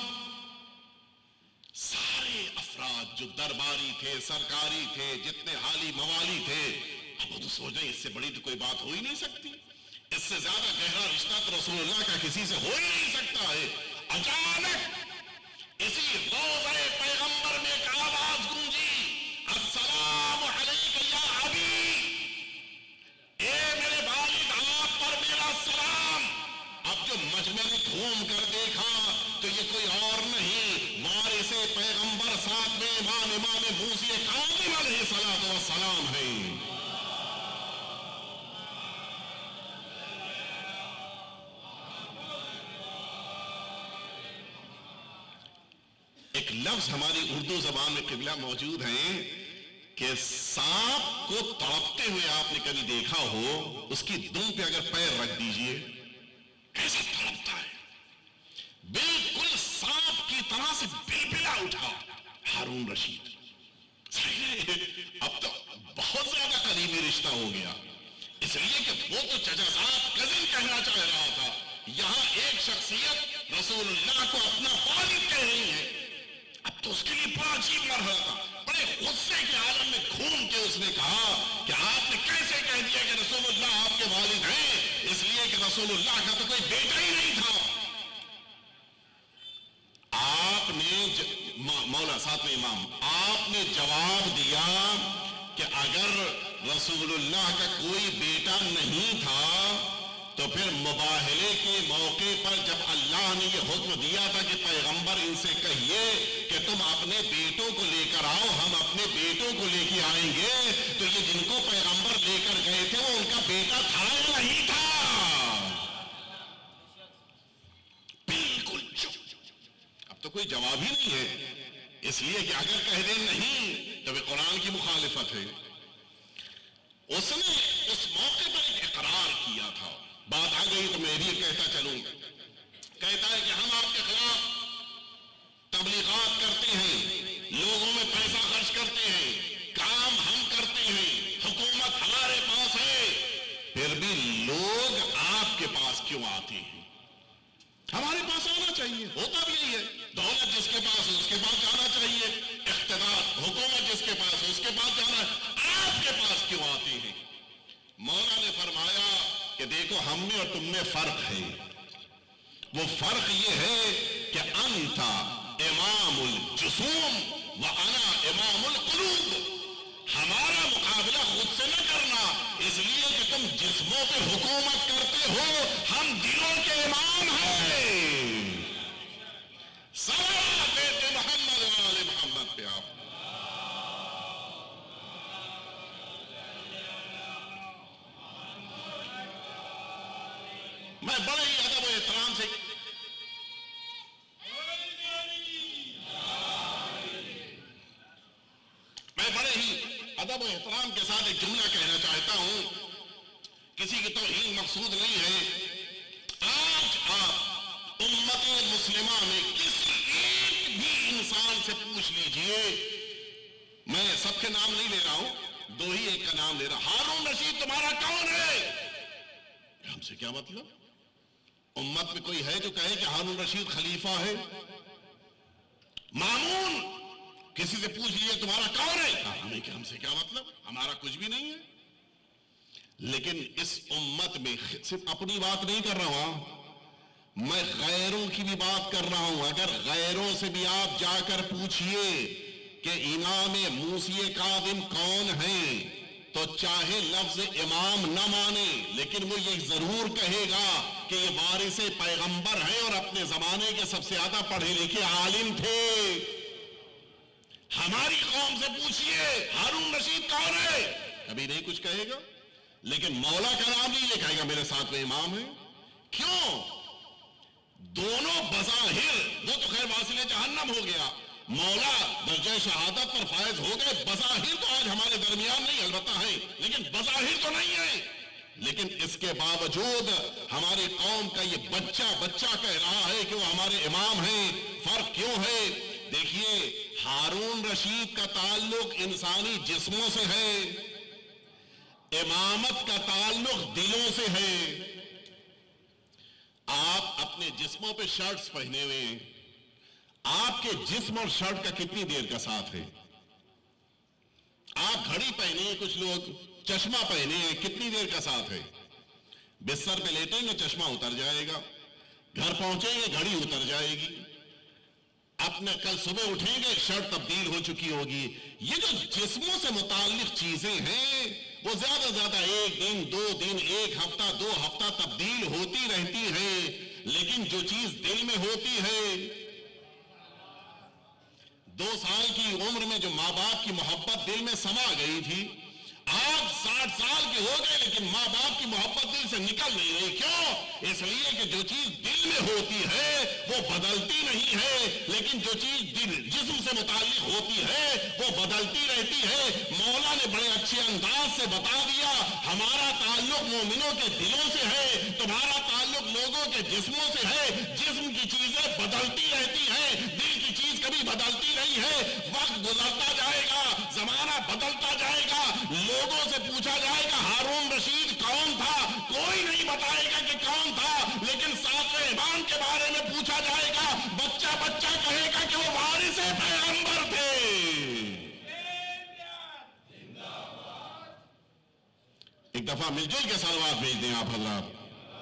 سارے افراد جو درباری تھے، سرکاری تھے، جتنے حالی موالی تھے، اب وہ تو سوچ رہے اس سے بڑی تو کوئی بات ہو ہی نہیں سکتی، اس سے زیادہ گہرا رشتہ تو رسول اللہ کا کسی سے ہو ہی نہیں سکتا ہے۔ اچانک اسی روضہ پیغمبر میں ایک آواز گونجی، السلام علیک یا ابی، اے میرے والد آپ پر میرا سلام۔ اب جو مجمع نے گھوم کر دیکھا تو یہ کوئی اور نہیں، وارث پیغمبر ساتھ میں امام موسی کاظم علیہ السلام ہے۔ ایک لفظ ہماری اردو زبان میں قبلہ موجود ہیں کہ سانپ کو تڑپتے ہوئے آپ نے کبھی دیکھا ہو، اس کی دم پہ اگر پیر رکھ دیجئے کیسا تڑپتا ہے، بالکل سانپ کی طرح سے بلبلا اٹھا ہارون رشید۔ اب تو بہت زیادہ قریبی رشتہ ہو گیا، اس لیے کہ وہ تو چچا صاحب کزن کہنا چاہ رہا تھا، یہاں ایک شخصیت رسول اللہ کو اپنا والد کہہ رہی ہے۔ اب تو اس کے لیے بڑا عجیب مرحلہ تھا، بڑے غصے کے عالم میں گھوم کے اس نے کہا کہ آپ نے کیسے کہہ دیا کہ رسول اللہ آپ کے والد ہیں، اس لیے کہ رسول اللہ کا تو کوئی بیٹا ہی نہیں تھا۔ آپ نے مولا ساتویں امام، آپ نے جواب دیا کہ اگر رسول اللہ کا کوئی بیٹا نہیں تھا تو پھر مباہلے کے موقع پر جب اللہ نے یہ حکم دیا تھا کہ پیغمبر ان سے کہیے کہ تم اپنے بیٹوں کو لے کر آؤ، ہم اپنے بیٹوں کو لے کے آئیں گے، تو یہ جن کو پیغمبر لے کر گئے تھے وہ ان کا بیٹا تھا یا نہیں تھا؟ بالکل چپ، اب تو کوئی جواب ہی نہیں ہے، اس لیے کہ اگر کہہ دیں نہیں تو وہ قرآن کی مخالفت ہے۔ اس نے اس موقع پر ایک اقرار کیا تھا، بات آ گئی تو میں بھی کہتا چلوں گا، کہتا ہے کہ ہم آپ کے خلاف تبلیغات کرتے ہیں، لوگوں میں پیسہ خرچ کرتے ہیں، کام ہم کرتے ہیں، حکومت ہمارے پاس ہے، پھر بھی لوگ آپ کے پاس کیوں آتے ہیں؟ ہمارے پاس آنا چاہیے، ہوتا بھی یہی ہے، دولت جس کے پاس ہے اس کے پاس جانا چاہیے، اقتدار حکومت جس کے پاس ہے اس کے پاس جانا ہے، آپ کے پاس کیوں آتے ہیں؟ مولا نے فرمایا کہ دیکھو ہم میں اور تم میں فرق ہے، وہ فرق یہ ہے کہ انت امام الجسوم وانا امام القلوب، ہمارا مقابلہ خود سے نہ کرنا، اس لیے کہ تم جسموں پہ حکومت کرتے ہو، ہم دلوں کے امام ہیں۔ صلوات دیتے محمد و آل محمد پہ آپ۔ میں بڑے ہی ادب و احترام سے ادب و احترام کے ساتھ ایک جملہ کہنا چاہتا ہوں، کسی کی توہین مقصود نہیں ہے۔ آج آپ امت مسلمہ میں کسی ایک بھی انسان سے پوچھ لیجئے، میں سب کے نام نہیں لے رہا ہوں، دو ہی ایک کا نام لے رہا، ہارون رشید تمہارا کون ہے؟ ہم سے کیا مطلب؟ امت میں کوئی ہے جو کہے کہ ہارون رشید خلیفہ ہے؟ مامون کسی سے پوچھ لیے تمہارا کون ہے؟ ہم سے کیا مطلب، ہمارا کچھ بھی نہیں ہے۔ لیکن اس امت میں صرف اپنی بات نہیں کر رہا ہوں، میں غیروں کی بھی بات کر رہا ہوں۔ اگر غیروں سے بھی آپ جا کر پوچھئے کہ امام موسی کاظم کون ہیں، تو چاہے لفظ امام نہ مانے لیکن وہ یہ ضرور کہے گا کہ یہ وارث پیغمبر ہیں اور اپنے زمانے کے سب سے زیادہ پڑھے لکھے عالم تھے۔ ہماری قوم سے پوچھئے ہارون رشید کون ہے، کبھی نہیں کچھ کہے گا۔ لیکن مولا کا نام نہیں لے کہے گا میرے ساتھ میں امام ہے۔ کیوں؟ دونوں بظاہر، وہ تو خیر واصل جہنم ہو گیا، مولا درجہ شہادت پر فائز ہو گئے، بظاہر تو آج ہمارے درمیان نہیں، البتہ ہیں لیکن بظاہر تو نہیں ہے۔ لیکن اس کے باوجود ہماری قوم کا یہ بچہ کہہ رہا ہے کہ وہ ہمارے امام ہیں۔ فرق کیوں ہے؟ دیکھیے، ہارون رشید کا تعلق انسانی جسموں سے ہے، امامت کا تعلق دلوں سے ہے۔ آپ اپنے جسموں پہ شرٹس پہنے ہوئے ہیں، آپ کے جسم اور شرٹ کا کتنی دیر کا ساتھ ہے؟ آپ گھڑی پہنے ہیں، کچھ لوگ چشمہ پہنے ہیں، کتنی دیر کا ساتھ ہے؟ بستر پہ لیٹیں گے چشمہ اتر جائے گا، گھر پہنچیں گے گھڑی اتر جائے گی، اپنے کل صبح اٹھیں گے شرٹ تبدیل ہو چکی ہوگی۔ یہ جو جسموں سے متعلق چیزیں ہیں وہ زیادہ ایک دن، 2 دن، 1 ہفتہ، 2 ہفتہ تبدیل ہوتی رہتی ہے، لیکن جو چیز دل میں ہوتی ہے، 2 سال کی عمر میں جو ماں باپ کی محبت دل میں سما گئی تھی، آج 60 سال کے ہو گئے لیکن ماں باپ کی محبت دل سے نکل نہیں رہی۔ کیوں؟ اس لیے کہ جو چیز دل میں ہوتی ہے وہ بدلتی نہیں ہے، لیکن جو چیز جسم سے متعلق ہوتی ہے وہ بدلتی رہتی ہے۔ مولا نے بڑے اچھے انداز سے بتا دیا، ہمارا تعلق مومنوں کے دلوں سے ہے، تمہارا تعلق لوگوں کے جسموں سے ہے۔ جسم کی چیزیں بدلتی رہتی ہیں، دل کی چیز کبھی بدلتی نہیں ہے۔ وقت گزرتا جائے گا، زمانہ بدلتا جائے گا، لوگوں سے پوچھا جائے گا ہارون رشید کون تھا، کوئی نہیں بتائے گا کہ کون تھا، لیکن 7ویں امام کے بارے میں پوچھا جائے گا، بچہ کہے گا کہ وہ وارث پیغمبر تھے۔ ایک دفعہ مل جل کے صلوات بھیج دیں آپ حضرات۔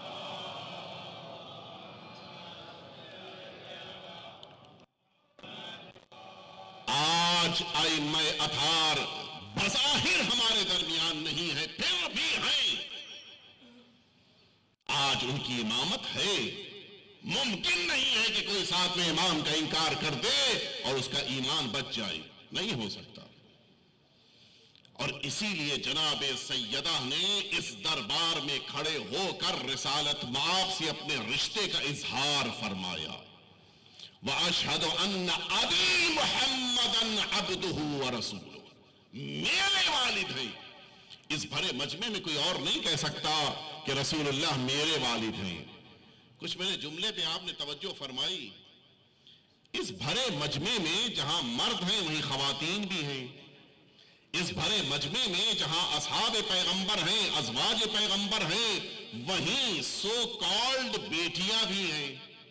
آج ائمہ اطہار بظاہر ہمارے درمیان نہیں ہے، پھر بھی ہیں۔ آج ان کی امامت ہے، ممکن نہیں ہے کہ کوئی ساتھ میں امام کا انکار کر دے اور اس کا ایمان بچ جائے، نہیں ہو سکتا۔ اور اسی لیے جناب سیدہ نے اس دربار میں کھڑے ہو کر رسالت مآب سے اپنے رشتے کا اظہار فرمایا، وَأَشْهَدُ أَنَّ أَبِي مُحَمَّدًا عَبْدُهُ وَرَسُولُهُ، میرے والد ہیں۔ اس بھرے مجمع میں کوئی اور نہیں کہہ سکتا کہ رسول اللہ میرے والد ہیں۔ کچھ میرے جملے پہ آپ نے توجہ فرمائی، اس بھرے مجمع میں جہاں مرد ہیں وہیں خواتین بھی ہیں، اس بھرے مجمع میں جہاں اصحاب پیغمبر ہیں، ازواج پیغمبر ہیں، وہیں سو کالڈ بیٹیاں بھی ہیں۔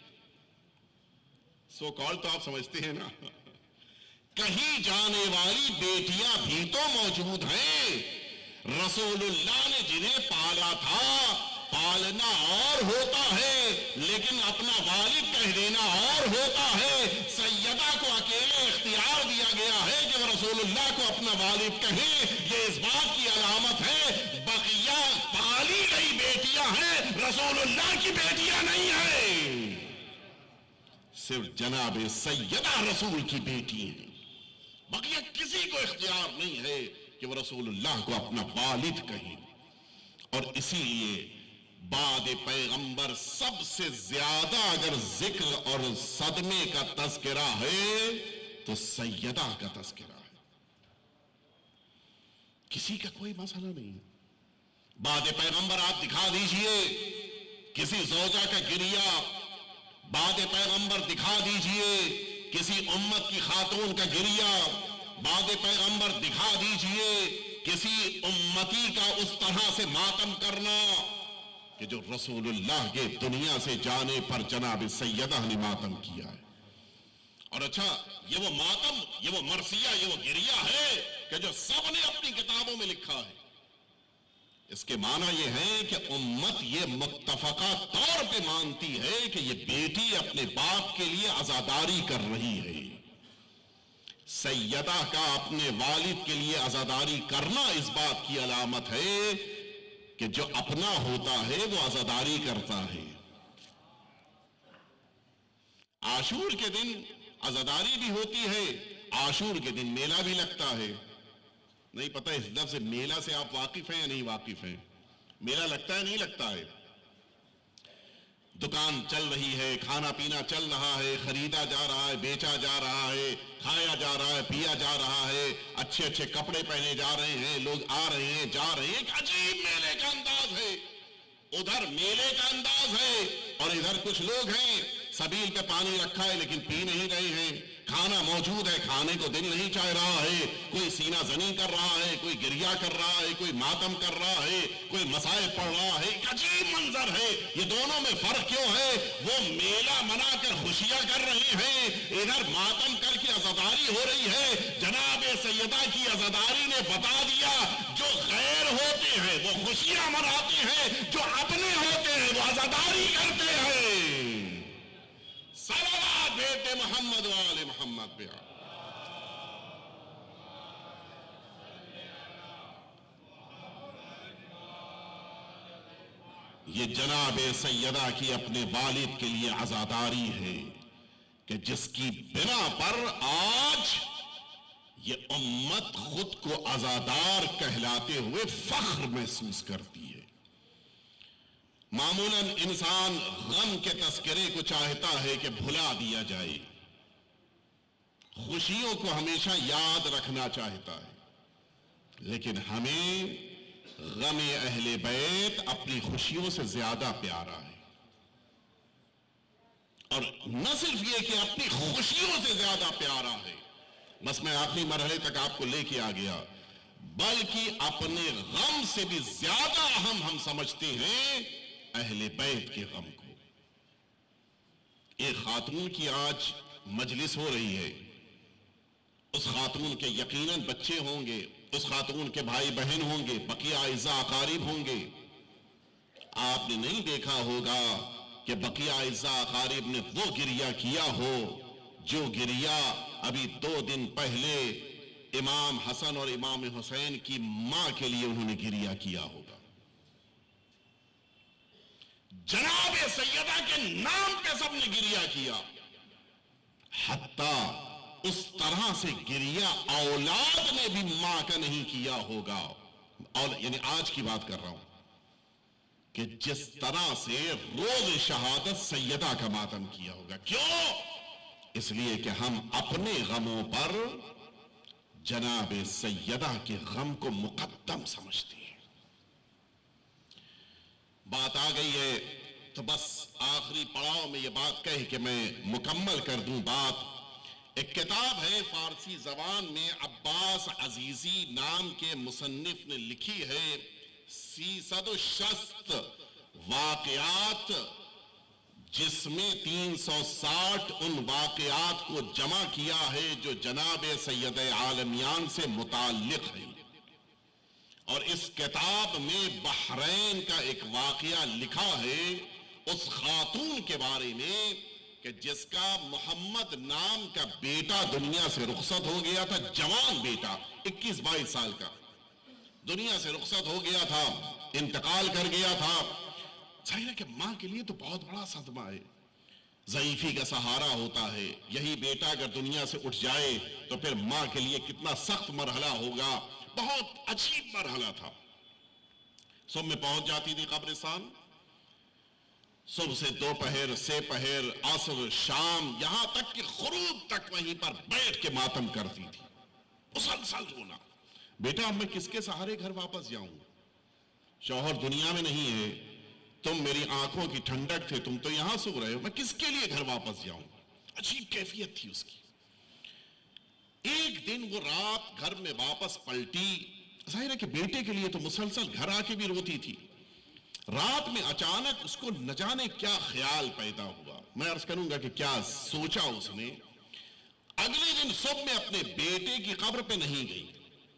سو کالڈ تو آپ سمجھتے ہیں نا، کہیں جانے والی بیٹیاں بھی تو موجود ہیں۔ رسول اللہ نے جنہیں پالا تھا، پالنا اور ہوتا ہے لیکن اپنا والد کہہ دینا اور ہوتا ہے۔ سیدہ کو اکیلے اختیار دیا گیا ہے کہ وہ رسول اللہ کو اپنا والد کہیں، یہ اس بات کی علامت ہے بقیہ پالی گئی بیٹیاں ہیں، رسول اللہ کی بیٹیاں نہیں ہیں، صرف جناب سیدہ رسول کی بیٹی ہیں۔ بقیہ کسی کو اختیار نہیں ہے کہ وہ رسول اللہ کو اپنا والد کہیں۔ اور اسی لیے بعد پیغمبر سب سے زیادہ اگر ذکر اور صدمے کا تذکرہ ہے تو سیدہ کا تذکرہ ہے، کسی کا کوئی مسئلہ نہیں۔ بعد پیغمبر آپ دکھا دیجئے کسی زوجہ کا گریہ، بعد پیغمبر دکھا دیجئے کسی امت کی خاتون کا گریہ، بعد پیغمبر دکھا دیجئے کسی امتی کا اس طرح سے ماتم کرنا، کہ جو رسول اللہ کے دنیا سے جانے پر جناب سیدہ نے ماتم کیا ہے. اور اچھا یہ وہ ماتم، یہ وہ مرثیہ، یہ وہ گریہ ہے کہ جو سب نے اپنی کتابوں میں لکھا ہے. اس کے معنی یہ ہے کہ امت یہ متفقہ طور پہ مانتی ہے کہ یہ بیٹی اپنے باپ کے لیے عزاداری کر رہی ہے. سیدہ کا اپنے والد کے لیے عزاداری کرنا اس بات کی علامت ہے کہ جو اپنا ہوتا ہے وہ عزاداری کرتا ہے. عاشور کے دن عزاداری بھی ہوتی ہے، عاشور کے دن میلہ بھی لگتا ہے. نہیں پتہ اس لفظ میلہ سے آپ واقف ہیں یا نہیں واقف ہیں؟ میلہ لگتا ہے نہیں لگتا ہے؟ دکان چل رہی ہے، کھانا پینا چل رہا ہے، خریدا جا رہا ہے، بیچا جا رہا ہے، کھایا جا رہا ہے، پیا جا رہا ہے، اچھے اچھے کپڑے پہنے جا رہے ہیں، لوگ آ رہے ہیں جا رہے ہیں. ایک عجیب میلے کا انداز ہے. ادھر میلے کا انداز ہے اور ادھر کچھ لوگ ہیں سبیل پہ پانی رکھا ہے لیکن پی نہیں رہے ہیں. کھانا موجود ہے، کھانے کو دل نہیں چاہ رہا ہے. کوئی سینہ زنی کر رہا ہے، کوئی گریہ کر رہا ہے، کوئی ماتم کر رہا ہے، کوئی مسائل پڑھ رہا ہے. ایک عجیب منظر ہے. یہ دونوں میں فرق کیوں ہے؟ وہ میلہ منا کر خوشیاں کر رہے ہیں، ادھر ماتم کر کے عزاداری ہو رہی ہے. جناب سیدہ کی عزاداری نے بتا دیا جو غیر ہوتے ہیں وہ خوشیاں مناتے ہیں، جو اپنے ہوتے ہیں وہ عزاداری کرتے ہیں. صلوات بیٹے محمد والے محمد پہ. یہ جناب سیدہ کی اپنے والد کے لیے عزاداری ہے کہ جس کی بنا پر آج یہ امت خود کو عزادار کہلاتے ہوئے فخر محسوس کرتی ہے. معمولاً انسان غم کے تذکرے کو چاہتا ہے کہ بھلا دیا جائے، خوشیوں کو ہمیشہ یاد رکھنا چاہتا ہے، لیکن ہمیں غم اہل بیت اپنی خوشیوں سے زیادہ پیارا ہے. اور نہ صرف یہ کہ اپنی خوشیوں سے زیادہ پیارا ہے، بس میں آخری مرحلے تک آپ کو لے کے آ گیا، بلکہ اپنے غم سے بھی زیادہ اہم ہم سمجھتے ہیں اہل بیت کے غم کو. ایک خاتون کی آج مجلس ہو رہی ہے، اس خاتون کے یقیناً بچے ہوں گے، اس خاتون کے بھائی بہن ہوں گے، بقیہ اعزاء اقارب ہوں گے. آپ نے نہیں دیکھا ہوگا کہ بقیہ اعزاء اقارب نے وہ گریہ کیا ہو جو گریہ ابھی 2 دن پہلے امام حسن اور امام حسین کی ماں کے لیے انہوں نے گریہ کیا ہوگا. جناب سیدہ کے نام پہ سب نے گریہ کیا، حتیٰ اس طرح سے گریہ اولاد نے بھی ماں کا نہیں کیا ہوگا. یعنی آج کی بات کر رہا ہوں کہ جس طرح سے روز شہادت سیدہ کا ماتم کیا ہوگا. کیوں؟ اس لیے کہ ہم اپنے غموں پر جناب سیدہ کے غم کو مقدم سمجھتے ہیں. بات آ گئی ہے تو بس آخری پڑاؤ میں یہ بات کہہ کہ میں مکمل کر دوں بات. ایک کتاب ہے فارسی زبان میں، عباس عزیزی نام کے مصنف نے لکھی ہے، 360 واقعات، جس میں 360 ان واقعات کو جمع کیا ہے جو جناب سید عالمیان سے متعلق ہیں. اور اس کتاب میں بحرین کا ایک واقعہ لکھا ہے اس خاتون کے بارے میں کہ جس کا محمد نام کا بیٹا دنیا سے رخصت ہو گیا تھا. جوان بیٹا 21-22 سال کا دنیا سے رخصت ہو گیا تھا، انتقال کر گیا تھا. ظاہر ہے کہ ماں کے لیے تو بہت بڑا صدمہ ہے، ضعیفی کا سہارا ہوتا ہے. یہی بیٹا اگر دنیا سے اٹھ جائے تو پھر ماں کے لیے کتنا سخت مرحلہ ہوگا. بہت عجیب مرحلہ تھا. صبح میں پہنچ جاتی تھی قبرستان، صبح سے دوپہر سے پہر عصر شام یہاں تک کہ غروب تک وہیں پر بیٹھ کے ماتم کرتی تھی، مسلسل رونا. بیٹا اب میں کس کے سہارے گھر واپس جاؤں؟ شوہر دنیا میں نہیں ہے، تم میری آنکھوں کی ٹھنڈک تھے، تم تو یہاں سو رہے ہو، میں کس کے لیے گھر واپس جاؤں؟ عجیب کیفیت تھی اس کی. ایک دن وہ رات گھر میں واپس پلٹی. ظاہر ہے کہ بیٹے کے لیے تو مسلسل گھر آ کے بھی روتی تھی. رات میں اچانک اس کو نہ جانے کیا خیال پیدا ہوا، میں عرض کروں گا کہ کیا سوچا اس نے۔ اگلے دن صبح میں اپنے بیٹے کی قبر پہ نہیں گئی،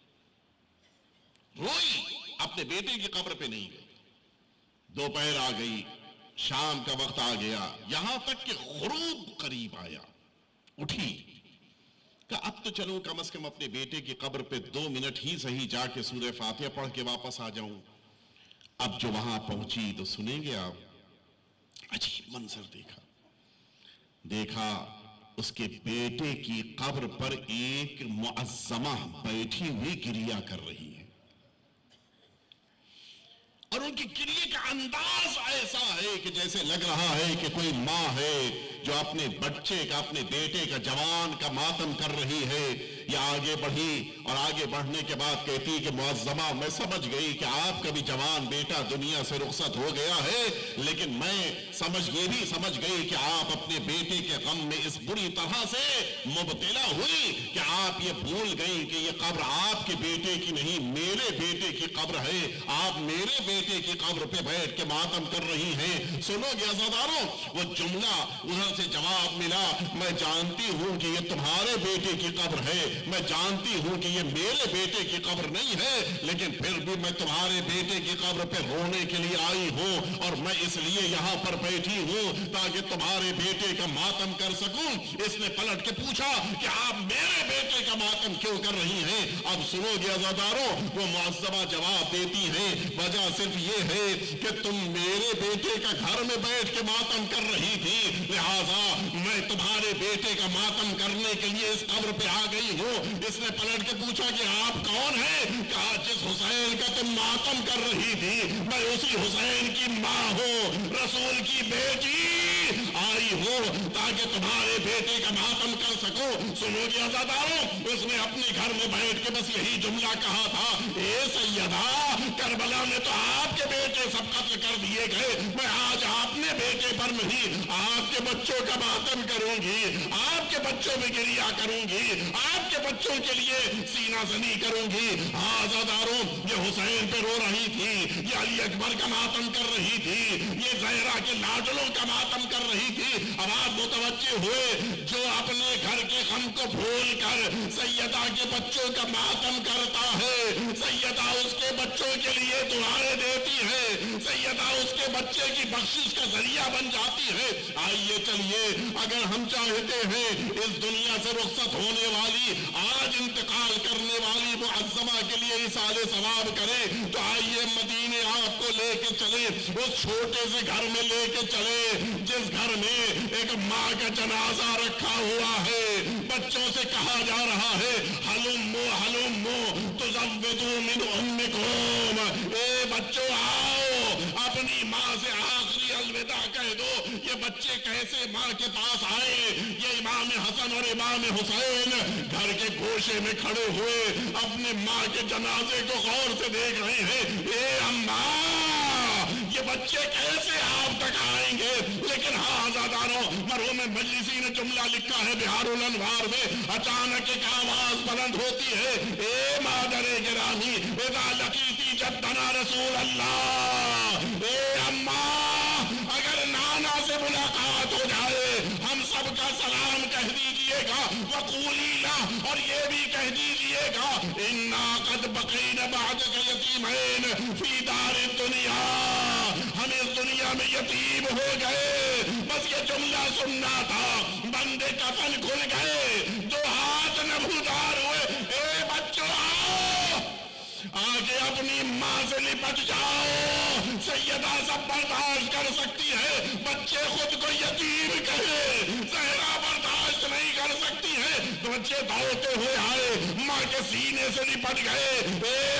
روئی، اپنے بیٹے کی قبر پہ نہیں گئی۔ دوپہر آ گئی، شام کا وقت آ گیا، یہاں تک کہ غروب قریب آیا، اٹھی کہ اب تو چلو کم از کم اپنے بیٹے کی قبر پہ 2 منٹ ہی صحیح جا کے سورہ فاتحہ پڑھ کے واپس آ جاؤں۔ اب جو وہاں پہنچی تو سنیں گے آپ، عجیب منظر دیکھا اس کے بیٹے کی قبر پر ایک معظمہ بیٹھی ہوئی گریہ کر رہی ہے، اور ان کی گریہ کا انداز ایسا ہے کہ جیسے لگ رہا ہے کہ کوئی ماں ہے جو اپنے بچے کا، اپنے بیٹے کا، جوان کا ماتم کر رہی ہے۔ یا آگے بڑھی اور آگے بڑھنے کے بعد کہتی کہ معظمہ میں سمجھ گئی کہ آپ کا بھی جوان بیٹا دنیا سے رخصت ہو گیا ہے، لیکن میں یہ بھی سمجھ گئی کہ آپ اپنے بیٹے کے غم میں اس بری طرح سے مبتلا ہوئی کہ آپ یہ بھول گئی کہ یہ قبر آپ کے بیٹے کی نہیں، میرے بیٹے کی قبر ہے، آپ میرے بیٹے کی قبر پہ بیٹھ کے ماتم کر رہی ہیں۔ سنو گے عزاداروں، وہ جملہ ادھر سے جواب ملا، میں جانتی ہوں کہ یہ تمہارے بیٹے کی قبر ہے، میں جانتی ہوں کہ یہ میرے بیٹے کی قبر نہیں ہے، لیکن پھر بھی میں تمہارے بیٹے کی قبر پہ رونے کے لیے آئی ہوں، اور میں اس لیے یہاں پر بیٹھی ہوں تاکہ تمہارے بیٹے کا ماتم کر سکوں۔ اس نے پلٹ کے پوچھا کہ آپ میرے بیٹے کا ماتم کیوں کر رہی ہیں؟ اب سنو گے عزاداروں، وہ معظمہ جواب دیتی ہیں، وجہ صرف یہ ہے کہ تم میرے بیٹے کا گھر میں بیٹھ کے ماتم کر رہی تھی، لہذا میں تمہارے بیٹے کا ماتم کرنے کے لیے اس قبر پہ آ گئی ہوں۔ اس نے پلٹ کے پوچھا کہ آپ کون ہیں؟ کہا جس حسین کا تم ماتم کر رہی تھی میں اسی حسین کی ماں ہوں، رسول کی بیٹی آئی ہوں تاکہ تمہارے بیٹے کا ماتم کر سکوں۔ سنو گے عزاداروں، اس نے اپنے گھر میں بیٹھ کے بس یہی جملہ کہا تھا، اے سیدہ، کربلا میں تو آپ کے بیٹے سب قتل کر دیے گئے، میں آج اپنے بیٹے پر نہیں آپ کے بچوں کا ماتم کروں گی، آپ کے بچوں میں گریہ کروں گی، آپ کے بچوں کے لیے سینہ زنی کروں گی۔ ہاں عزاداروں، یہ حسین پہ رو رہی تھی، یہ علی اکبر کا ماتم کر رہی تھی، یہ زہرا کے لاڈلوں کا ماتم کر رہی تھی۔ اب آپ متوجہ ہوئے، جو اپنے گھر کے غم کو بھول کر سیدہ کے بچوں کا ماتم کرتا ہے، سیدہ اس کے بچوں کے لیے دعائیں دیتی ہے، سیدہ اس کے بچے کی بخشش کا ذریعہ بن جاتی ہے۔ آئیے چلیے، اگر ہم چاہتے ہیں اس دنیا سے رخصت ہونے والی، آج انتقال کرنے والی معظمہ کے لیے ایصال ثواب کریں، تو آئیے مدینے آپ کو لے کے چلے، اس چھوٹے سے گھر میں لے کے چلے جس گھر میں ایک ماں کا جنازہ رکھا ہوا ہے، بچوں سے کہا جا رہا ہے ہلمو ہلمو تزودوا من امکم، اے بچوں آؤ اپنی ماں سے آخری الوداع کہہ دو۔ یہ بچے کیسے ماں کے پاس آئے؟ یہ امام حسن اور امام حسین گھر کے گوشے میں کھڑے ہوئے اپنے ماں کے جنازے کو غور سے دیکھ رہے ہیں۔ اے اماں، یہ بچے کیسے آپ تک آئیں گے؟ لیکن ہاں عزاداروں، مرحوم مجلسی نے جملہ لکھا ہے بہار الانوار میں، اچانک ایک آواز بلند ہوتی ہے، اے مادر گرامی اذا لقیتی جدنا رسول اللہ، اے اماں اگر نانا سے ملاقات ہو جائے ہم سب کا سلام کہہ دیجئے گا، وقولی لا، اور یہ بھی کہہ دیجئے گا انا قد بقین بعدک یتیمین فی دار الدنیا، ہم اس دنیا میں یتیم ہو گئے، بس یہ جملہ سننا تھا، بندے کفن کھل گئے، دو ہاتھ نبودار ہوئے۔ اے بچوں آؤ، آگے اپنی ماں سے لپٹ جاؤ، سیدہ سب برداشت کر سکتی ہے، بچے خود کو یتیم کہے، زہرا برداشت نہیں کر سکتی ہے، بچے دوڑتے ہوئے آئے، ماں کے سینے سے لپٹ گئے، اے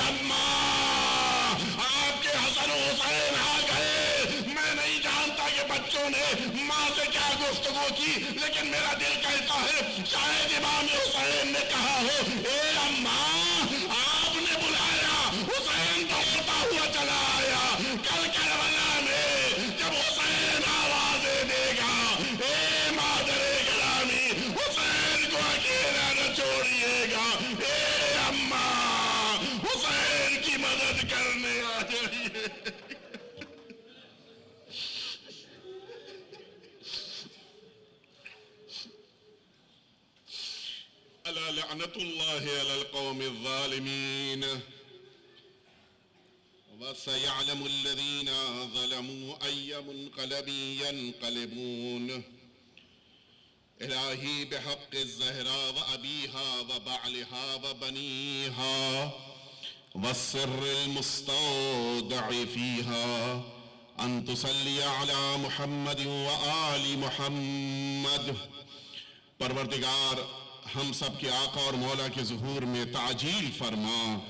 اماں آپ کے حسن و حسین آ گئے۔ میں نہیں جانتا کہ بچوں نے ماں سے کیا گفتگو کی، لیکن میرا دل کہتا ہے شاید امام حسین نے کہا ہو، اے اماں آپ نے بلایا، حسین دوڑتا ہوا چلا آیا۔ کل کربلا میں جب حسین آوازیں دے گا، اے مادر گرامی حسین کو اکیلا نہ چھوڑیے گا، اے اماں حسین کی مدد کرنے آ جائیے۔ لعنت اللہ علی القوم الظالمین وسيعلم الذين ظلموا أي منقلب ينقلبون إلهي بحق الزهراء وأبيها وبعلها وبنيها والسر المستودع فيها أن تصلي على محمد وآل محمد. پروردگار ہم سب کے آقا اور مولا کے ظہور میں تعجیل فرما.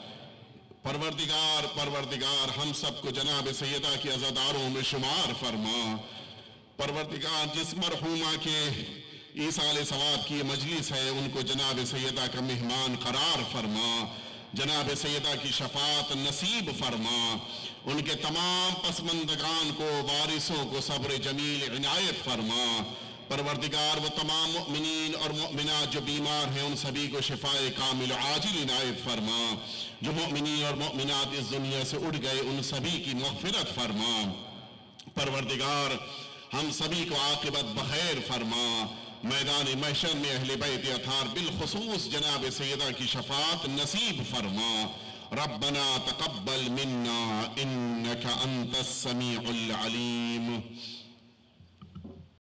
پروردگار ہم سب کو جناب سیدہ کے عزاداروں میں شمار فرما. پروردگار جس مرحومہ کے ایصال ثواب کی مجلس ہے ان کو جناب سیدہ کا مہمان قرار فرما. جناب سیدہ کی شفاعت نصیب فرما. ان کے تمام پسماندگان کو وارثوں کو صبر جمیل عنایت فرما. پروردگار وہ تمام مؤمنین اور مؤمنات جو بیمار ہیں ان سبھی کو شفائے کامل عاجل عنایت فرما. جو مؤمنین اور مؤمنات اس دنیا سے اٹھ گئے ان سبھی کی مغفرت فرما. پروردگار ہم سبھی کو عاقبت بخیر فرما. میدان محشر میں اہل بیت اطہار بالخصوص جناب سیدہ کی شفاعت نصیب فرما. ربنا تقبل منا انك انت السميع العليم.